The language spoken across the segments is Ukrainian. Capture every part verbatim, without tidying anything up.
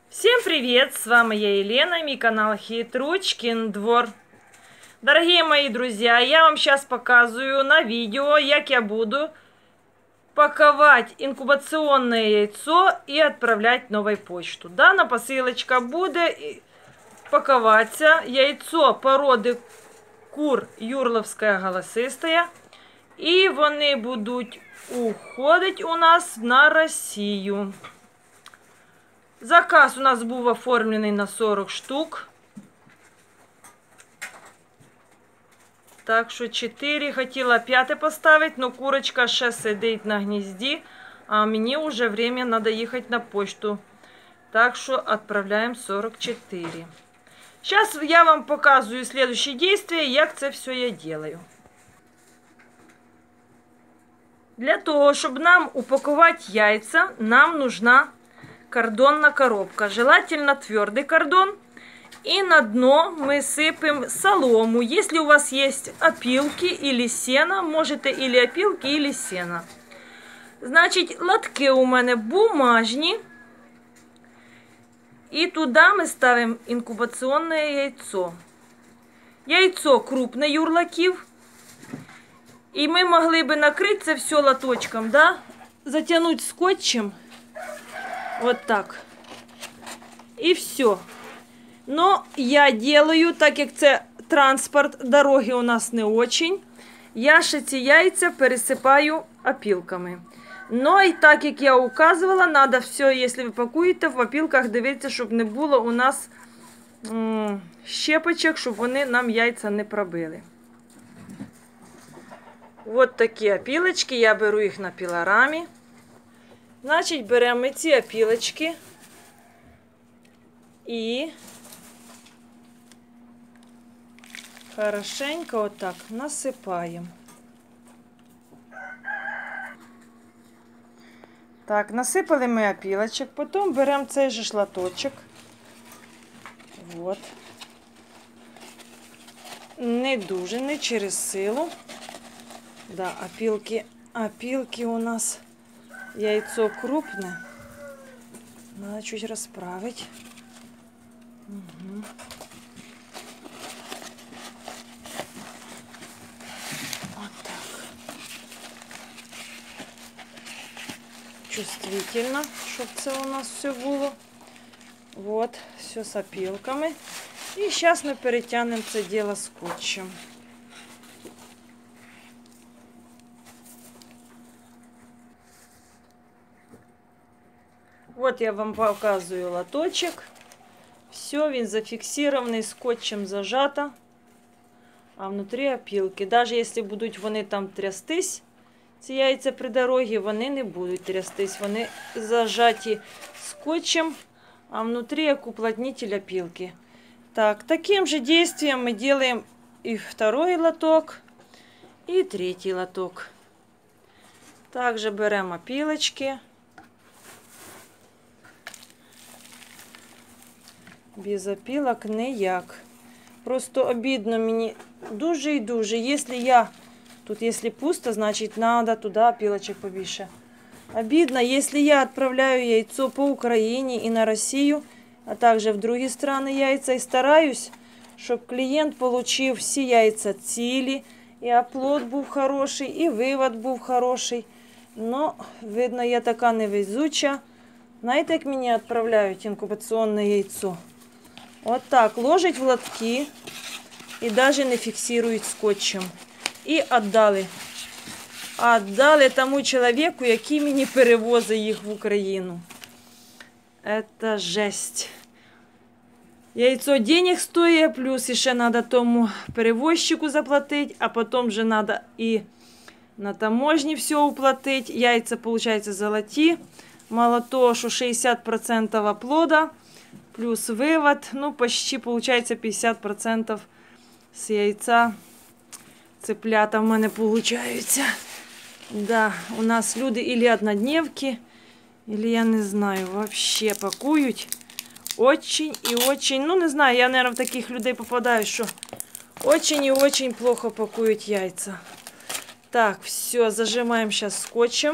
Всем привет! С вами я, Елена, мой канал Хитручкин двор. Дорогие мои друзья, я вам сейчас показываю на видео, как я буду паковать инкубационное яйцо и отправлять новой почту. Дана посилочка буде паковаться. Яйцо породи кур Юрловська голосиста. І вони будуть уходити у нас на Росію. Заказ у нас був оформлений на сорок штук. Так що чотири, хотіла п'яте поставити, но курочка ще сидить на гнізді, а мені вже время надо їхати на почту. Так що відправляємо сорок чотири. Зараз я вам показую следующие действия, як це все я делаю. Для того, щоб нам упакувати яйця, нам нужна картонная коробка. Желательно твердый картон. И на дно мы сыпем солому. Если у вас есть опилки или сено, можете или опилки, или сено. Значит, лотки у мене бумажні. И туда мы ставим инкубационное яйцо. Яйцо крупне юрлаків. И мы могли бы накрыть це все лоточком, да? Затянуть скотчем. Вот так. И все. Но я делаю, так як це транспорт, дороги у нас не очень, я ще ці яйця пересипаю опілками. Но і так як я указувала, треба все, якщо ви пакуєте, в опілках дивитися, щоб не було у нас м щепочок, щоб вони нам яйця не пробили. От такі опілочки, я беру їх на пілорамі. Значить, беремо ці опілочки і хорошенько отак насипаємо. Так, насипали ми опілочок, потім беремо цей же шлаточок. Вот. Не дуже, не через силу. Да, опілки, опілки у нас... Яйцо крупное. Надо чуть расправить. Угу. Вот так. Чувствительно, чтобы це у нас все было. Вот, все с опилками. И сейчас мы перетянем це дело скотчем. Вот я вам показываю лоточек. Все, він зафіксований, скотчем зажато. А внутрі опілки. Даже якщо будуть вони там трястись, ці яйця при дорозі, вони не будуть трястись. Вони зажаті скотчем, а внутрі як уплотнитель опілки. Так, таким же действием мы делаем и второй лоток, и третий лоток. Также берем опилочки. Без опілок ніяк. Просто обідно мені дуже і дуже. Якщо я, тут якщо пусто, значить треба туди опілочок побільше. Обідно, якщо я відправляю яйцо по Україні і на Росію, а також в другі країни яйця, і стараюсь, щоб клієнт отримав всі яйця цілі, і оплот був хороший, і вивод був хороший. Но, видно, я така невезуча. Знаєте, як мені відправляють інкубаційне яйцо? Вот так, ложить в лотки и даже не фиксируют скотчем. И отдали. Отдали тому человеку, який мені перевозить їх в Україну. Это жесть. Яйцо денег стоит, плюс еще надо тому перевозчику заплатить, а потом же надо и на таможне все уплатить. Яйца, получается, золоті. Мало того, что шестьдесят процентов оплода. Плюс вывод, ну, почти получается пятьдесят процентов с яйца цыплята в мене получаются. Да, у нас люди или однодневки, или я не знаю, вообще пакуют очень и очень, ну, не знаю, я, наверное, в таких людей попадаю, что очень и очень плохо пакуют яйца. Так, все, зажимаем сейчас скотчем.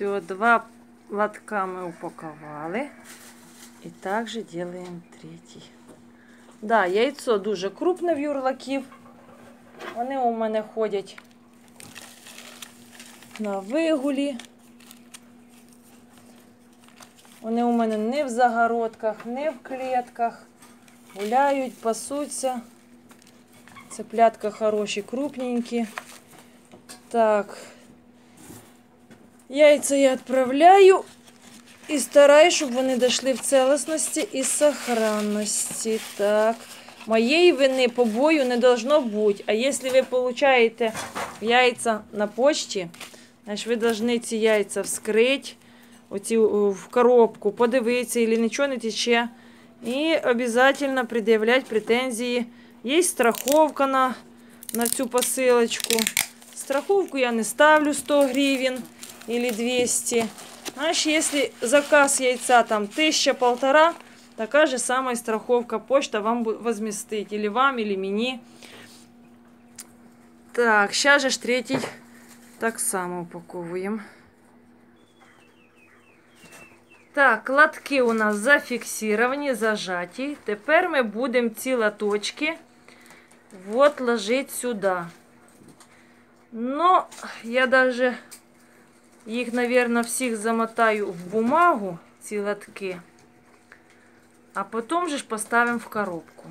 Все, два лотка ми упакували. І також робимо третій. Да, яйцо дуже крупне в юрлаків. Вони у мене ходять на вигулі. Вони у мене не в загородках, не в клітках. Гуляють, пасуться. Цеплятка хороші, крупненькі. Так. Яйця я відправляю. І стараюсь, щоб вони дійшли в цілісності і сохранності. Так. Моєї вини побою не должно бути. А якщо ви получаєте яйця на почті, значить ви повинні ці яйця вскрити, оці в коробку, подивитися, чи нічого не тече. І обов'язково пред'являти претензії. Є страховка на, на цю посилочку. Страховку я не ставлю сто гривень или двести. Значит, если заказ яйца там тысяча-полтора, такая же самая страховка почта вам возместит. Или вам, или мне. Так, сейчас же третий так само упаковываем. Так, лотки у нас зафіксовані, зажаті. Тепер ми будемо ці лоточки вот ложить сюди. Но я даже їх, наверное, всіх замотаю в бумагу, ці лотки. А потім же ж поставимо в коробку.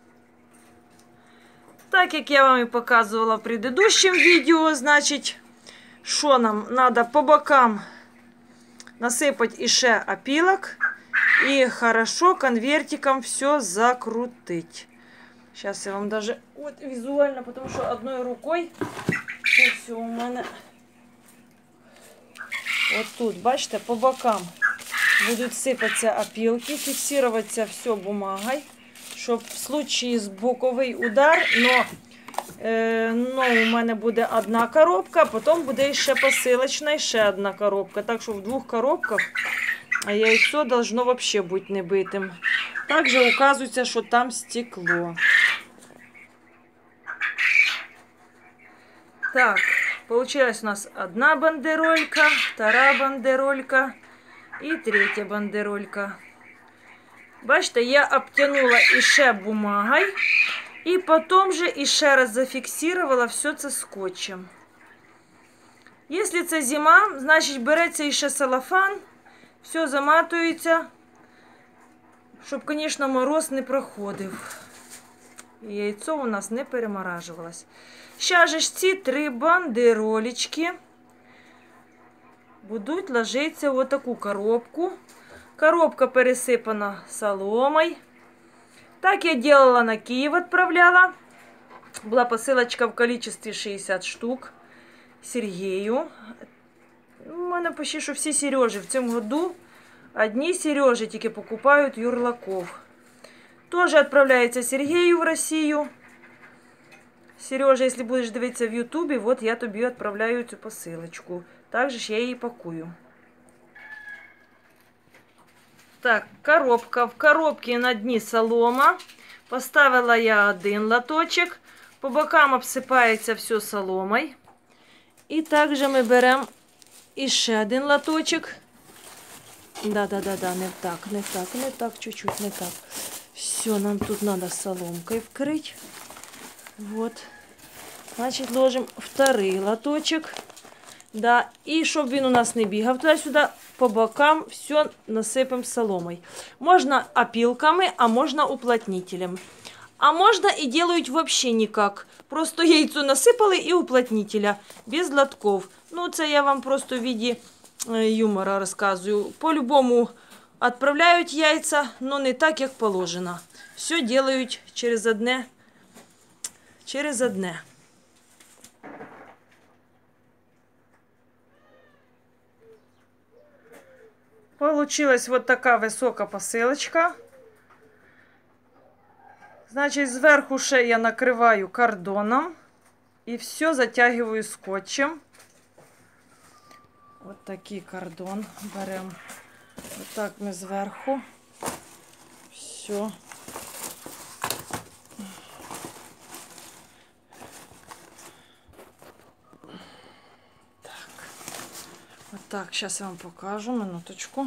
Так, як я вам і показувала в предыдущем відео, значить, що нам треба по бокам насипати іще опілок і хорошо конвертиком все закрутити. Сейчас я вам даже вот визуально, потому что одной рукой це все у мене вот тут, бачите, по бокам будуть сипатися опілки, фіксуватися все бумагою, щоб в случае з боковий удар, но, е, но у мене буде одна коробка, потім буде ще посилочна і ще одна коробка. Так що в двох коробках яйцо должно вообще бути не битим. Також указується, що там стекло. Так, получилась у нас одна бандеролька, вторая бандеролька і третя бандеролька. Бачите, я обтянула іще бумагою і потім же іще раз зафіксувала все це скотчем. Якщо це зима, значить береться іще целофан, все заматується, щоб, звісно, мороз не проходив. І яйцо у нас не переморажувалось. Зараз же ці три бандеролечки будуть ложитися в таку коробку. Коробка пересипана соломой. Так я делала на Киев, отправляла. Была посылочка в количестве шестьдесят штук Сергею. У мене почти що всі Сережи в цьому году. Одни Сережи тільки покупають юрлаков. Тоже отправляется Сергею в Россию. Сережа, если будешь дивитися в Ютубе, вот я тобі отправляю цю посилочку. Также ж я її пакую. Так, коробка. В коробке на дні солома. Поставила я один лоточок. По бокам обсипається все соломой. І також ми беремо іще один лоточок. Да-да-да, не так, не так, не так, чуть-чуть не так. Все, нам тут надо соломкой вкрыть. Вот. Значит, ложим второй лоточок. Да, і щоб він у нас не бігав туди-сюди, по бокам все насипемо соломой. Можна опілками, а можна уплотнителем. А можна і делають вообще никак. Просто яйцо насипали і уплотнителя, без лотков. Ну, це я вам просто в виді юмора розказую. По-любому відправляють яйця, но не так, як положено. Все делають через одне. Через одне. Получилась вот така висока посилочка. Значить, зверху ще я накриваю кордоном і все затягиваю скотчем. От такий кордон беремо. Отак ми зверху. Все. Так. Вот так, сейчас я вам покажу, минуточку.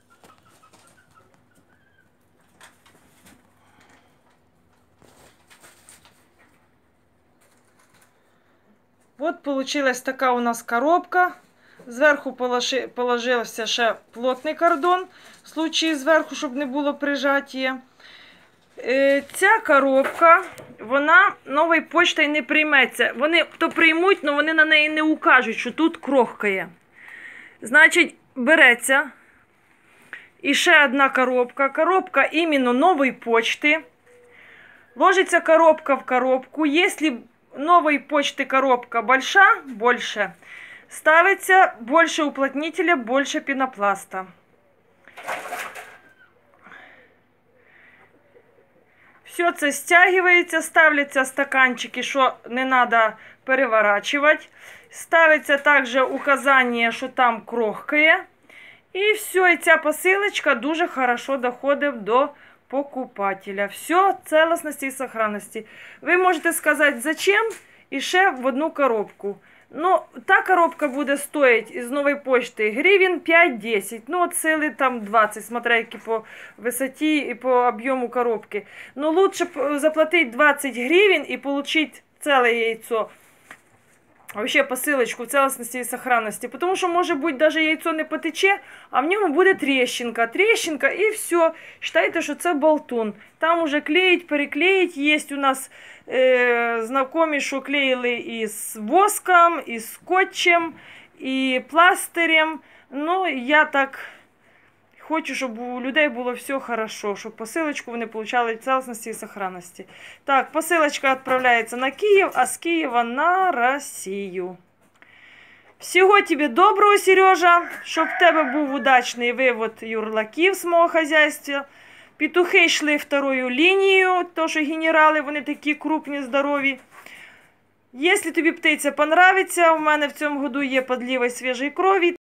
Вот получилась така у нас коробка. Зверху положи, положився ще плотний кордон, в случаї зверху, щоб не було прижаття. Е, ця коробка, вона новою почтою не прийметься. Вони то приймуть, але вони на неї не укажуть, що тут крохка є. Значить, береться і ще одна коробка. Коробка іменно нової почти. Ложиться коробка в коробку. Якщо новой почты коробка большая, больше, ставится больше уплотнителя, больше пенопласта. Все це стягивается, ставляться стаканчики, що не надо переворачивать. Ставиться также указание, що там крохкає. І все, і ця посилочка дуже хорошо доходить до покупателя. Все в целостности и сохранности. Ви можете сказати, зачем? І ще в одну коробку. Ну, та коробка буде стоїть із нової почти гривень п'ять-десять. Ну, от сили там двадцять, смотря які по висоті і по об'єму коробки. Ну, лучше заплатити двадцять гривень і отримати ціле яйцо. Вообще посилочку в целостности и сохранности. Потому что, может быть, даже яйцо не потече, а в ньому буде трещинка. Трещинка і все. Считайте, що це болтун. Там уже клеїть, переклеїть. Є у нас е, знайомі, що клеїли і з воском, і з скотчем, і пластирем. Ну, я так хочу, щоб у людей було все хорошо, щоб посилочку вони отримали в целостности і сохранности. Так, посилочка відправляється на Київ, а з Києва на Росію. Всього тобі доброго, Сережа, щоб в тебе був удачний вивод юрлаків з мого хазяйства. Петухи йшли второю лінією, то що генерали, вони такі крупні, здорові. Якщо тобі птиця понравиться, у мене в цьому году є підліва свіжої крові.